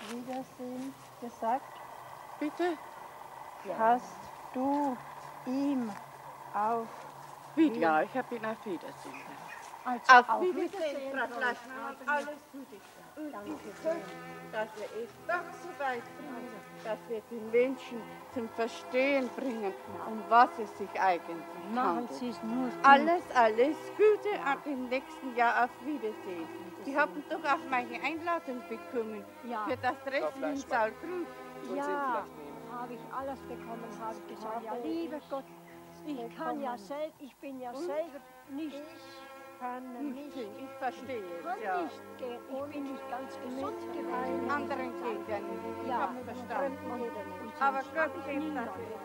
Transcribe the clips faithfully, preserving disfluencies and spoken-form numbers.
Wiedersehen gesagt? Bitte? Hast du ihm auf Wiedersehen? Ja, ich habe ihn auf Wiedersehen gesagt. Also Auf, auf Wiedersehen, Wiedersehen, Frau Frau Fleischmann. Alles Gute. Und Danke ich sehr. hoffe, dass wir es doch so weit bringen, dass wir den Menschen zum Verstehen bringen, um was es sich eigentlich Machen handelt. Sie es nur gut. Alles, alles Gute ab im nächsten Jahr. Auf Wiedersehen. Sie haben doch auch meine Einladung bekommen Ja. für das Treffen in Saalgrund. Ja, habe ich alles bekommen, habe ich gesagt, ja, lieber Gott, ich kann ja selber, ich bin ja selber nicht, Kann nicht, ich verstehe es, kann ja. nicht gehen, ich bin nicht ganz gesund gewesen. Anderen geht ja nicht, ich Ja, habe verstanden. und, und Aber sonst Gott habe ich hilft, niemand. dass wir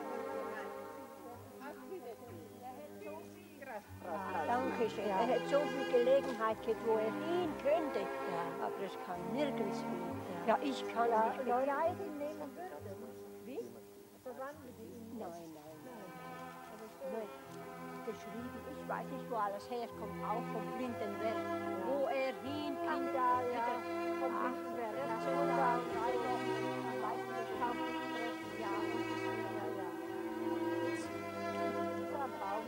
auf Wiedersehen. Er hat so viel Kraft, Frau Fleischmann. Dankeschön. Er hat so viel Gelegenheit gehabt, wo er hin könnte, aber es kann nirgends hin. Ja, ich kann nicht. Leute nehmen würden. Wie? Verwandeln Sie ihn? Nein, nein, nein. Nein. Geschrieben, ich weiß nicht, wo alles herkommt, auch vom Blindenwerk, wo er hin kann, da, ja, vom Blindenwerk, ja, so da, drei Wochen, man weiß nicht, kaum nicht treffen, ja, und das, ja, ja. Jetzt, dieser Baum.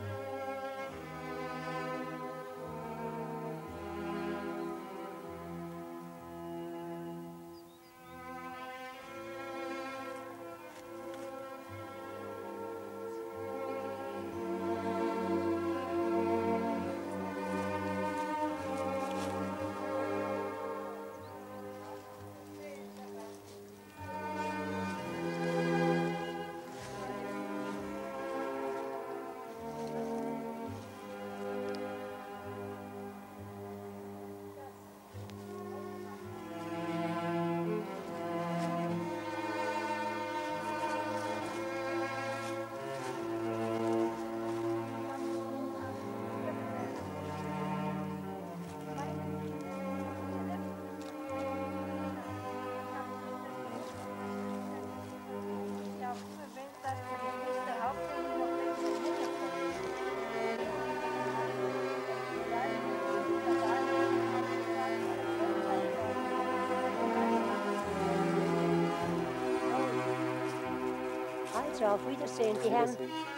Also auf Wiedersehen, die Herren.